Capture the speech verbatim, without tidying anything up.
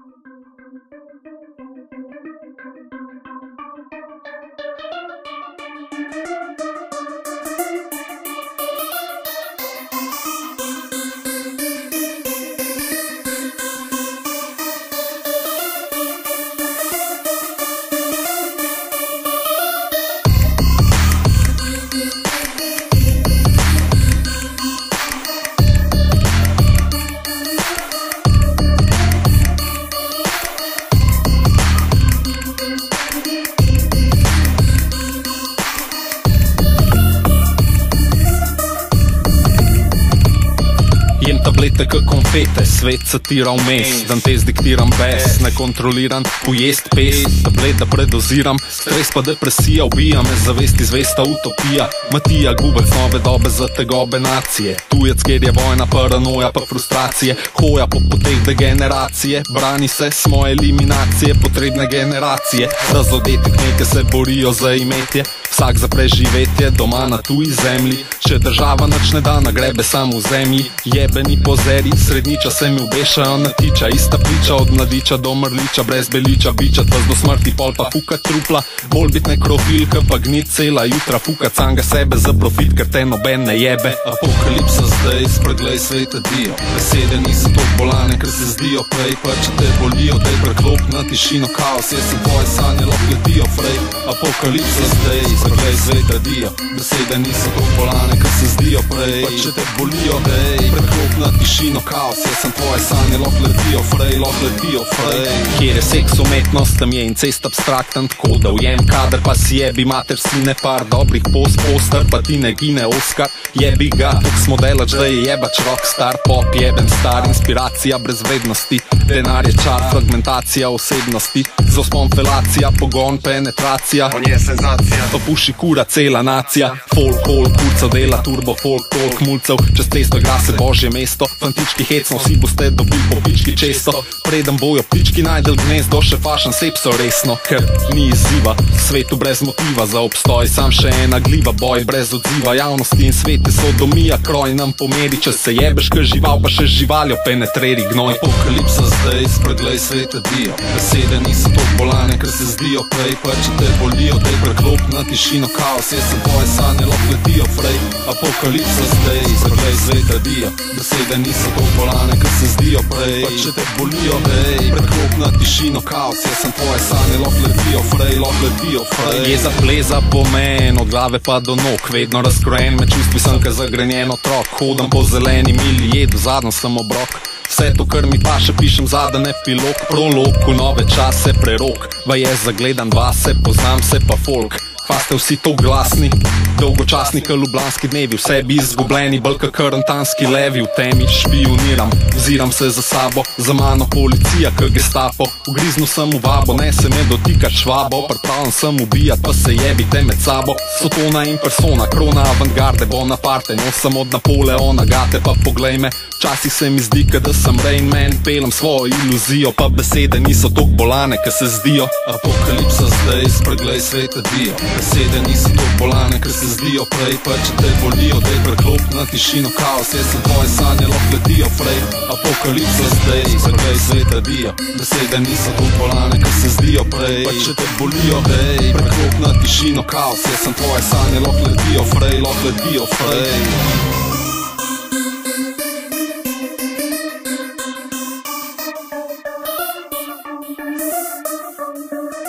Jem tablete k konfete, svet satira vmes, dan te zdiktiram bes, nekontroliran, ujest pes, tablete predoziram, stres pa depresija ubija me, zavesti zvesta utopija, Matija gubec nove dobe za tegobe nacije, tujec, kjer je vojna, paranoja pa frustracije, hoja po poteh degeneracije, brani se, smo eliminacije, potrebne generacije, razodeti kneke se borijo za imetje, vsak za preživetje, doma na tuji zemlji, če država nič ne da, nagrebe samo v zemlji, jebeni pozeri, srednjiča se mi obešajo na tiča, ista priča od mladiča do mrliča, brez beliča, bičat vas do smrti, pol pa fukat trupla, bolj bit nekrofilka, pa gnit cela jutra, fukat samega sebe za profit, ker te noben ne jebe. Apokalipsa zdaj, spreglej svete dio, besede niso tok bolane, ker se zdijo prej, pa če te bolijo, dej preklop na tišino, kaos, jaz sem tvoje sanje, lahko letijo frej. Apokalipsa zdaj, spreglej svete dio, besede niso tok bolane, ker se zdijo prej, pa če te bolijo, dej preklop na tišino, kaos, jaz sem tvoje sanje, lahko letijo frej, lahko letijo frej. Kjer je seks umetnost, tam je incest abstrakten, tako da ujem kader, pa si jebi mater sine, par dobrih post, poster, pa ti ne gine Oskar, jebi ga, tuk smo delač, da je jebač rockstar, pop jeben star, inspiracija brez vrednosti, denar je čar, fragmentacija osebnosti, z ospom felacija, pogon, penetracija, on je senzacija, pa puši kura cela nacija, folk, hol, kurca dela, turbo, folk, tolk, mulcev, čez cesto igra se božje mesto, fantički hecno, vsi boste dobili po pički često, preden bojo ptički najdel gnezdo, še fašan sepso resno, ker ni izziva, svetu brez motiva za obstoj, sam še ena gliva, boj brez odziva, javnosti in svete sodomija, kroj nam pomeri, če se jebeš k žival, pa še živaljo penetreri gnoj. Apokalipsa zdaj, spreglej svete dio, besede niso tok bolane, ker se zdijo prej, pa če te bolijo, dej preklop na tišino, kaos, jaz sem tvoje sanje, lahko letijo frej. Apokalipsa zdaj, spreglej svete dio, besede niso tok bolane, ker se zdijo prej, pa če te bolijo, dej preklop na tišino, kaos, jaz sem tvoje sanje, lahko letijo frej, lahko letijo frej. Jeza pleza pomen, od glave pa do nog, vedno razkrojen, me čustvi sem ka zagrenjen otrok, hodam po zeleni mili, jedu zadnjo sem obrok, vse to, kar mi paše, pišem zadan epilog, prolog v nove čase, prerok, va je zagledan vase, poznam se pa folk. Pa ste vsi to glasni, dolgočasni ka ljubljanski dnevi, v sebi izgubljeni, bolj ka karantanski levi, v temi špioniram, vziram se za sabo, za mano policija ka gestapo, ugriznu sem v vabo, ne se me dotika švabo, pripravljen sem ubijat, pa se jebite med sabo, Sotona in persona, krona avantgarde, Bonaparte, nosem od Napoleona, gate pa poglej me, včasih se mi zdi, ka da sem Rain Man, pelem svojo iluzijo, pa besede niso tok bolane, ka se zdijo. Apokalipsa zdaj, spreglej svete dio, besede niso tok bolane, ker se zdijo prej, pa če te bolijo, dej preklop na tišino, kaos, jaz sem tvoje sanje, lahko letijo frej. Apokalipsa zdaj, spreglej svete dio, besede niso tok bolane, ker se zdijo prej, pa če te bolijo, dej preklop na tišino, kaos, jaz sem tvoje sanje, lahko letijo frej, lahko letijo frej. Thank you.